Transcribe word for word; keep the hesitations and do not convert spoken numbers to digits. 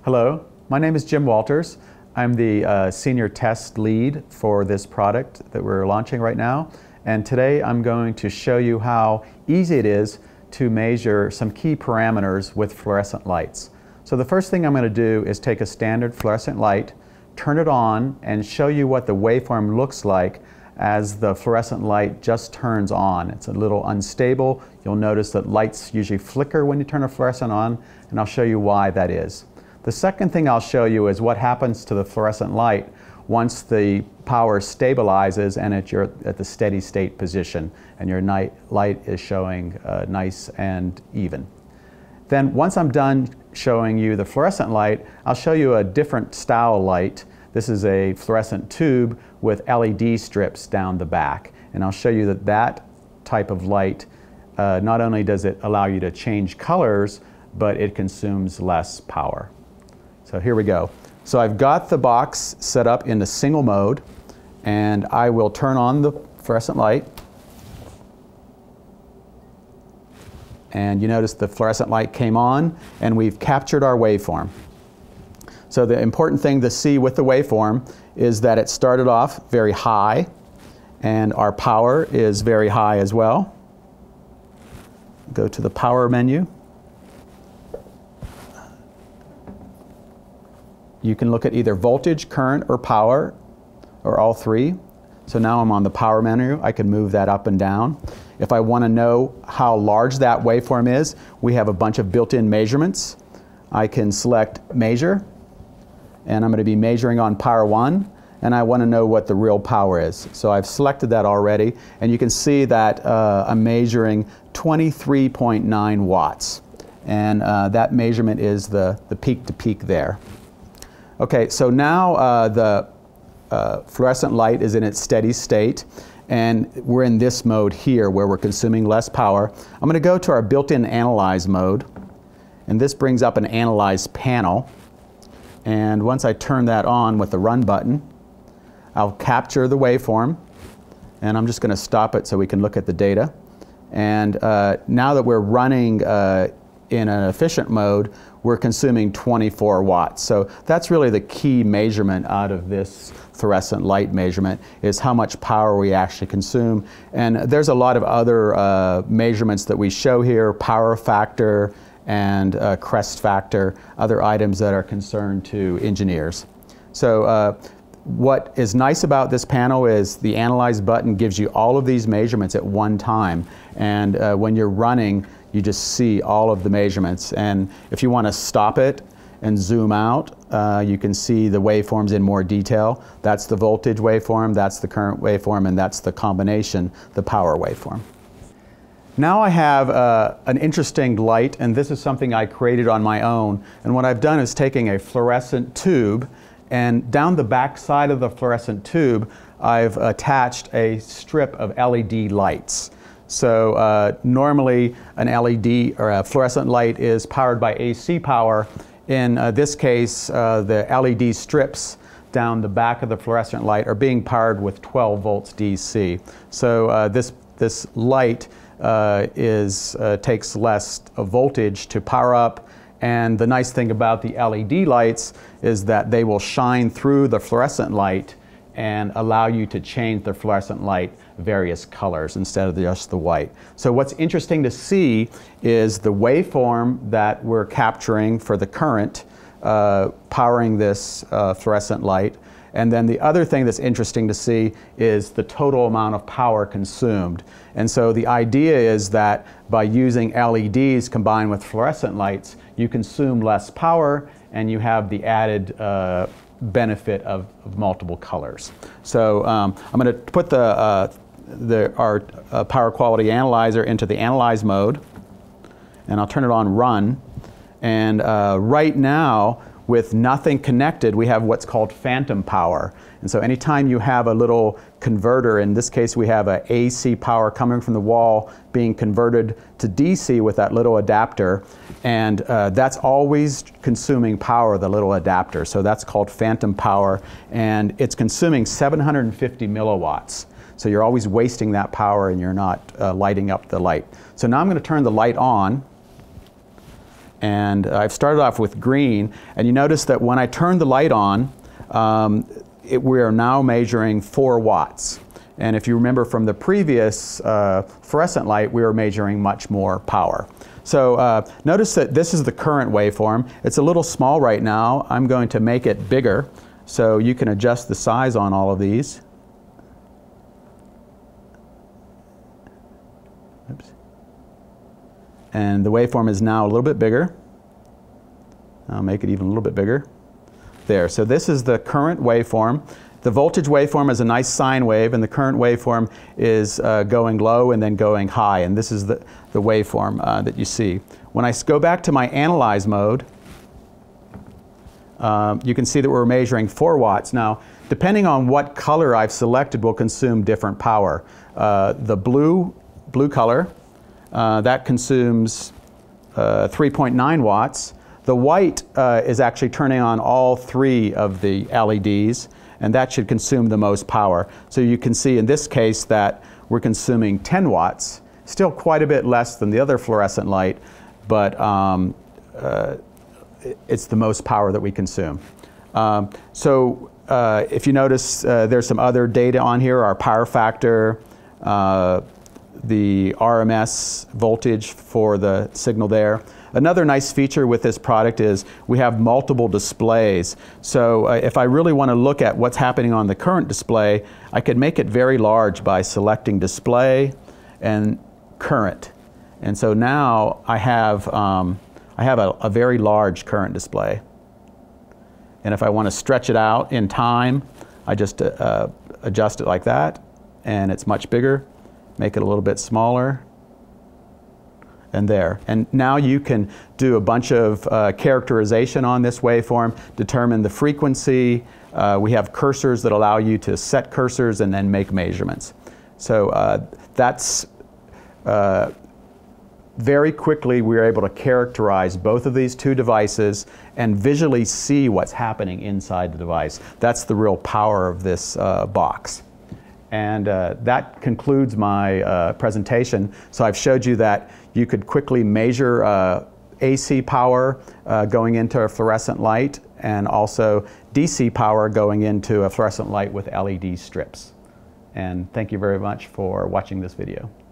Hello, my name is Jim Walters. I'm the uh, senior test lead for this product that we're launching right now. And today I'm going to show you how easy it is to measure some key parameters with fluorescent lights. So the first thing I'm going to do is take a standard fluorescent light, turn it on, and show you what the waveform looks like as the fluorescent light just turns on. It's a little unstable. You'll notice that lights usually flicker when you turn a fluorescent on, and I'll show you why that is. The second thing I'll show you is what happens to the fluorescent light once the power stabilizes and at, your, at the steady state position and your night light is showing uh, nice and even. Then once I'm done showing you the fluorescent light, I'll show you a different style light. This is a fluorescent tube with L E D strips down the back, and I'll show you that that type of light, uh, not only does it allow you to change colors, but it consumes less power. So here we go. So I've got the box set up in the single mode, and I will turn on the fluorescent light. And you notice the fluorescent light came on, and we've captured our waveform. So the important thing to see with the waveform is that it started off very high, and our power is very high as well. Go to the power menu. You can look at either voltage, current, or power, or all three. So now I'm on the power menu. I can move that up and down. If I want to know how large that waveform is, we have a bunch of built-in measurements. I can select measure, and I'm going to be measuring on power one, and I want to know what the real power is. So I've selected that already, and you can see that uh, I'm measuring twenty-three point nine watts, and uh, that measurement is the, the peak to peak there. Okay, so now uh, the uh, fluorescent light is in its steady state, and we're in this mode here where we're consuming less power. I'm going to go to our built-in analyze mode, and this brings up an analyze panel. And once I turn that on with the run button, I'll capture the waveform, and I'm just going to stop it so we can look at the data. And uh, now that we're running uh, in an efficient mode, we're consuming twenty-four watts. So that's really the key measurement out of this fluorescent light measurement, is how much power we actually consume. And there's a lot of other uh, measurements that we show here, power factor and uh, crest factor, other items that are concerned to engineers. So uh, what is nice about this panel is the Analyze button gives you all of these measurements at one time. And uh, when you're running, you just see all of the measurements. And if you want to stop it and zoom out, uh, you can see the waveforms in more detail. That's the voltage waveform, that's the current waveform, and that's the combination, the power waveform. Now I have uh, an interesting light, and this is something I created on my own. And what I've done is taking a fluorescent tube, and down the back side of the fluorescent tube, I've attached a strip of L E D lights. So uh, normally an L E D or a fluorescent light is powered by A C power. In uh, this case, uh, the L E D strips down the back of the fluorescent light are being powered with twelve volts D C. So uh, this, this light uh, is, uh, takes less voltage to power up. And the nice thing about the L E D lights is that they will shine through the fluorescent light and allow you to change the fluorescent light various colors instead of just the white. So what's interesting to see is the waveform that we're capturing for the current uh, powering this uh, fluorescent light. And then the other thing that's interesting to see is the total amount of power consumed. And so the idea is that by using L E Ds combined with fluorescent lights, you consume less power and you have the added uh, benefit of, of multiple colors. So um, I'm going to put the, uh, the, our uh, power quality analyzer into the analyze mode, and I'll turn it on run. And uh, right now, with nothing connected, we have what's called phantom power. And so anytime you have a little converter, in this case we have a A C power coming from the wall being converted to D C with that little adapter, and uh, that's always consuming power, the little adapter. So that's called phantom power, and it's consuming seven hundred fifty milliwatts. So you're always wasting that power and you're not uh, lighting up the light. So now I'm going to turn the light on, And I've started off with green, and you notice that when I turn the light on, um, it, we are now measuring four watts. And if you remember from the previous uh, fluorescent light, we were measuring much more power. So uh, notice that this is the current waveform. It's a little small right now. I'm going to make it bigger, so you can adjust the size on all of these. Oops. And the waveform is now a little bit bigger. I'll make it even a little bit bigger. There, so this is the current waveform. The voltage waveform is a nice sine wave, and the current waveform is uh, going low and then going high, and this is the, the waveform uh, that you see. When I go back to my analyze mode, um, you can see that we're measuring four watts. Now, depending on what color I've selected will consume different power. Uh, the blue, blue color, uh, that consumes uh, three point nine watts. The white uh, is actually turning on all three of the L E Ds, and that should consume the most power. So you can see in this case that we're consuming ten watts, still quite a bit less than the other fluorescent light, but um, uh, it's the most power that we consume. Um, so uh, if you notice, uh, there's some other data on here, our power factor, uh, the R M S voltage for the signal there. Another nice feature with this product is we have multiple displays. So uh, if I really want to look at what's happening on the current display, I could make it very large by selecting display and current. And so now I have, um, I have a, a very large current display. And if I want to stretch it out in time, I just uh, adjust it like that, and it's much bigger. Make it a little bit smaller. And there. And now you can do a bunch of uh, characterization on this waveform, determine the frequency. Uh, we have cursors that allow you to set cursors and then make measurements. So uh, that's uh, very quickly we were able to characterize both of these two devices and visually see what's happening inside the device. That's the real power of this uh, box. And uh, that concludes my uh, presentation. So I've showed you that you could quickly measure uh, A C power uh, going into a fluorescent light, and also D C power going into a fluorescent light with L E D strips. And thank you very much for watching this video.